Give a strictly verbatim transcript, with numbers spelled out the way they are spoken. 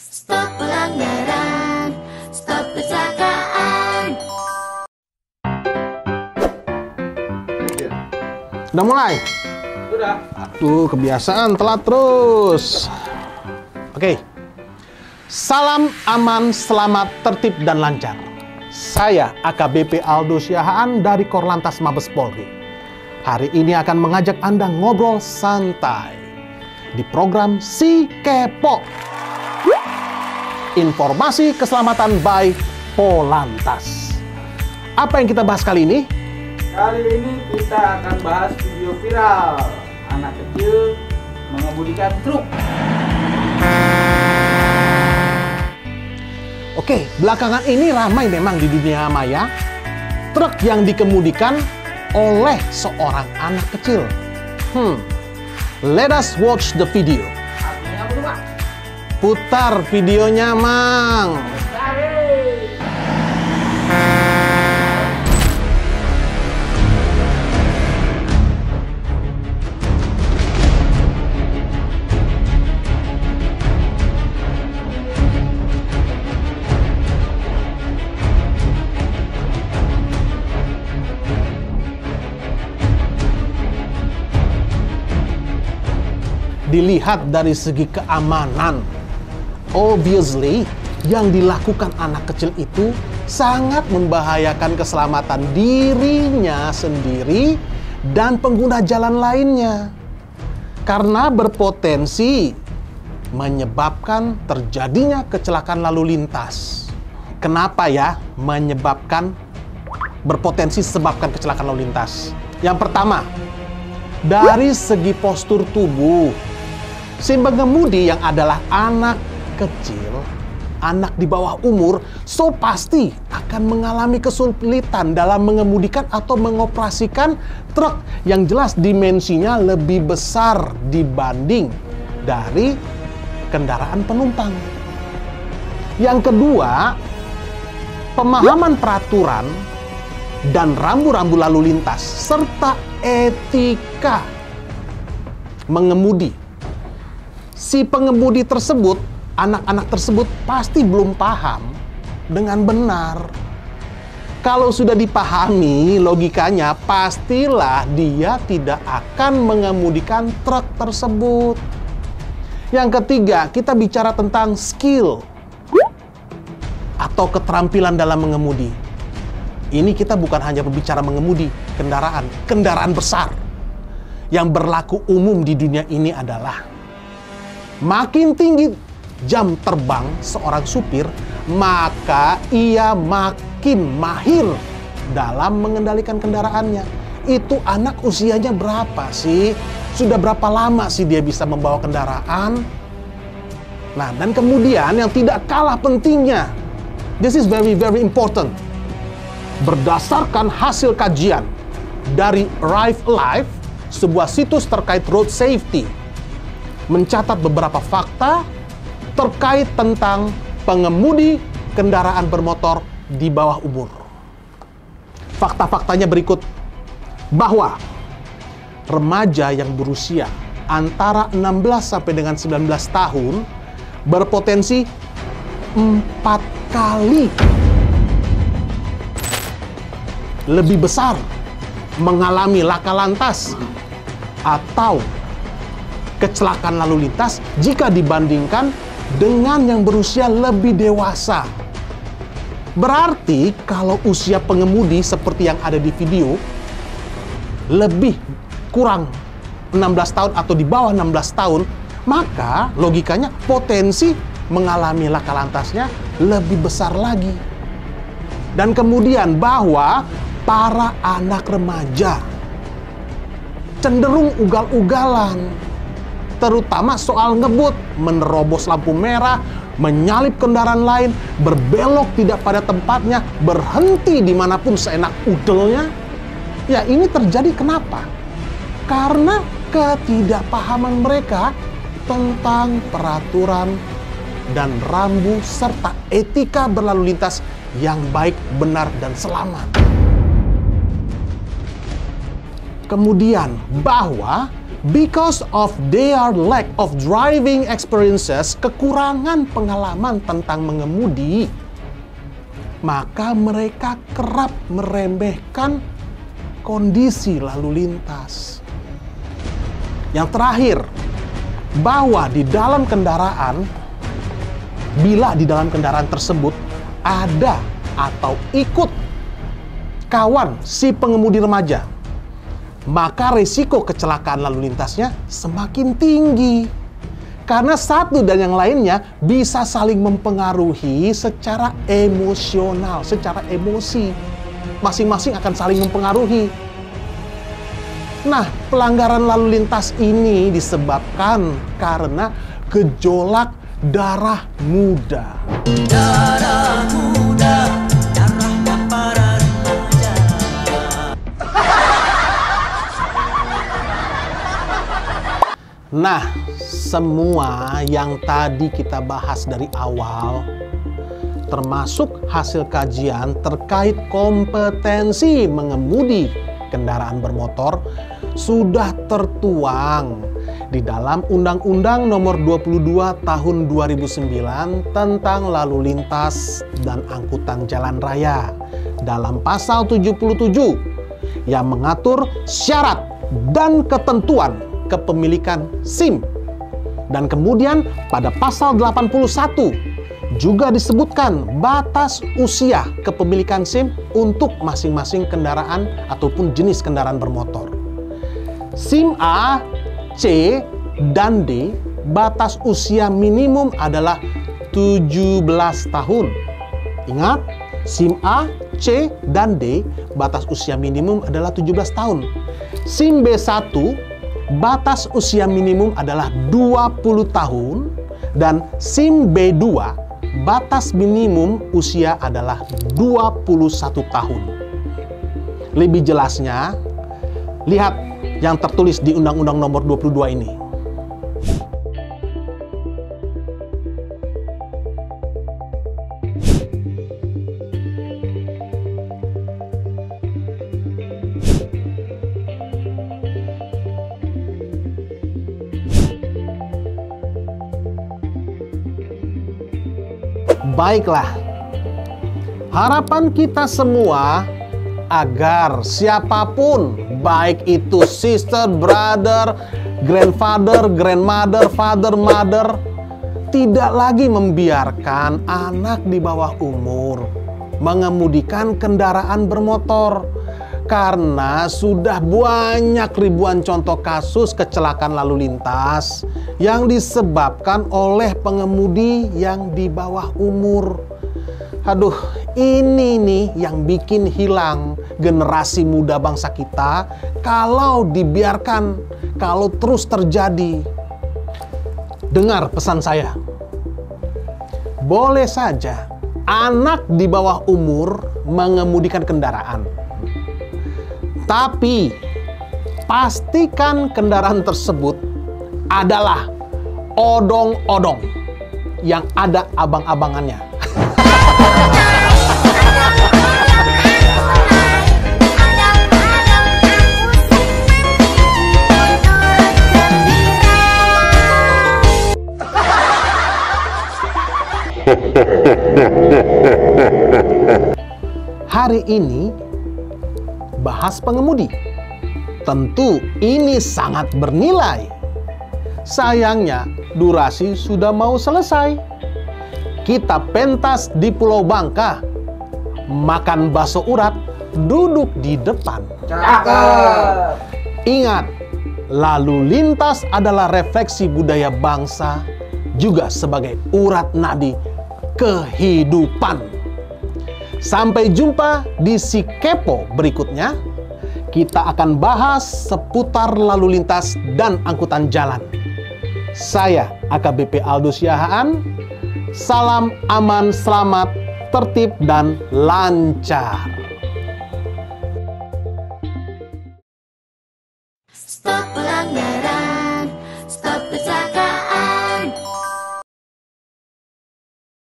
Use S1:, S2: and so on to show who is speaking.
S1: Stop pelanggaran, stop kecelakaan.
S2: Udah mulai?
S3: Sudah.
S2: Aduh, kebiasaan telat terus. Oke. Salam aman, selamat, tertib, dan lancar. Saya A K B P Aldo Siahaan dari Korlantas Mabes Polri. Hari ini akan mengajak Anda ngobrol santai di program Si Kepo. Informasi keselamatan by Polantas. Apa yang kita bahas kali ini?
S3: Kali ini kita akan bahas video viral anak kecil mengemudikan truk.
S2: Oke, belakangan ini ramai memang di dunia maya truk yang dikemudikan oleh seorang anak kecil. Hmm, let us watch the video.
S3: Artinya apa tuh, Pak?
S2: Putar videonya, Mang. Dilihat dari segi keamanan, obviously yang dilakukan anak kecil itu sangat membahayakan keselamatan dirinya sendiri dan pengguna jalan lainnya, karena berpotensi menyebabkan terjadinya kecelakaan lalu lintas. Kenapa ya menyebabkan berpotensi sebabkan kecelakaan lalu lintas? Yang pertama, dari segi postur tubuh. Si pengemudi yang adalah anak kecil, anak di bawah umur, so pasti akan mengalami kesulitan dalam mengemudikan atau mengoperasikan truk yang jelas dimensinya lebih besar dibanding dari kendaraan penumpang. Yang kedua, pemahaman peraturan dan rambu-rambu lalu lintas serta etika mengemudi. Si pengemudi tersebut, anak-anak tersebut pasti belum paham dengan benar. Kalau sudah dipahami logikanya, pastilah dia tidak akan mengemudikan truk tersebut. Yang ketiga, kita bicara tentang skill atau keterampilan dalam mengemudi. Ini kita bukan hanya berbicara mengemudi kendaraan, kendaraan besar. Yang berlaku umum di dunia ini adalah makin tinggi jam terbang seorang supir, maka ia makin mahir dalam mengendalikan kendaraannya. Itu anak usianya berapa sih? Sudah berapa lama sih dia bisa membawa kendaraan? Nah, dan kemudian yang tidak kalah pentingnya, this is very very important. Berdasarkan hasil kajian dari Rive Life, sebuah situs terkait road safety, mencatat beberapa fakta terkait tentang pengemudi kendaraan bermotor di bawah umur. Fakta-faktanya berikut, bahwa remaja yang berusia antara enam belas sampai dengan sembilan belas tahun berpotensi empat kali lebih besar mengalami laka lantas atau kecelakaan lalu lintas jika dibandingkan dengan yang berusia lebih dewasa. Berarti kalau usia pengemudi seperti yang ada di video lebih kurang enam belas tahun atau di bawah enam belas tahun, maka logikanya potensi mengalami laka lantasnya lebih besar lagi. Dan kemudian bahwa para anak remaja cenderung ugal-ugalan, terutama soal ngebut, menerobos lampu merah, menyalip kendaraan lain, berbelok tidak pada tempatnya, berhenti dimanapun seenak udelnya. Ya, ini terjadi kenapa? Karena ketidakpahaman mereka tentang peraturan dan rambu serta etika berlalu lintas yang baik, benar, dan selamat. Kemudian bahwa Because of their lack of driving experiences, kekurangan pengalaman tentang mengemudi, maka mereka kerap meremehkan kondisi lalu lintas. Yang terakhir, bahwa di dalam kendaraan, bila di dalam kendaraan tersebut ada atau ikut kawan si pengemudi remaja, maka risiko kecelakaan lalu lintasnya semakin tinggi. Karena satu dan yang lainnya bisa saling mempengaruhi secara emosional, secara emosi. Masing-masing akan saling mempengaruhi. Nah, pelanggaran lalu lintas ini disebabkan karena gejolak darah muda.
S4: Darah muda, darahnya para remaja.
S2: Nah, semua yang tadi kita bahas dari awal, termasuk hasil kajian terkait kompetensi mengemudi kendaraan bermotor, sudah tertuang di dalam Undang-Undang Nomor dua puluh dua Tahun dua ribu sembilan tentang Lalu Lintas dan Angkutan Jalan Raya dalam pasal tujuh puluh tujuh yang mengatur syarat dan ketentuan kepemilikan SIM. Dan kemudian pada pasal delapan puluh satu juga disebutkan batas usia kepemilikan SIM untuk masing-masing kendaraan ataupun jenis kendaraan bermotor. SIM A, C, dan D, batas usia minimum adalah tujuh belas tahun. Ingat, SIM A, C, dan D, batas usia minimum adalah tujuh belas tahun. SIM B satu, batas usia minimum adalah dua puluh tahun. Dan SIM B dua, batas minimum usia adalah dua puluh satu tahun. Lebih jelasnya, lihat yang tertulis di Undang-Undang Nomor dua puluh dua ini. Baiklah, harapan kita semua agar siapapun, baik itu sister, brother, grandfather, grandmother, father, mother, tidak lagi membiarkan anak di bawah umur mengemudikan kendaraan bermotor. Karena sudah banyak ribuan contoh kasus kecelakaan lalu lintas yang disebabkan oleh pengemudi yang di bawah umur. Aduh, ini nih yang bikin hilang generasi muda bangsa kita kalau dibiarkan, kalau terus terjadi. Dengar pesan saya. Boleh saja anak di bawah umur mengemudikan kendaraan. Tapi pastikan kendaraan tersebut adalah odong-odong yang ada abang-abangannya. Hari ini bahas pengemudi. Tentu ini sangat bernilai. Sayangnya durasi sudah mau selesai. Kita pentas di Pulau Bangka, makan bakso urat, duduk di depan.
S3: Cakep.
S2: Ingat, lalu lintas adalah refleksi budaya bangsa, juga sebagai urat nadi kehidupan. Sampai jumpa di Si Kepo berikutnya. Kita akan bahas seputar lalu lintas dan angkutan jalan. Saya A K B P Aldo Siahaan. Salam aman, selamat, tertib, dan lancar.
S1: Stop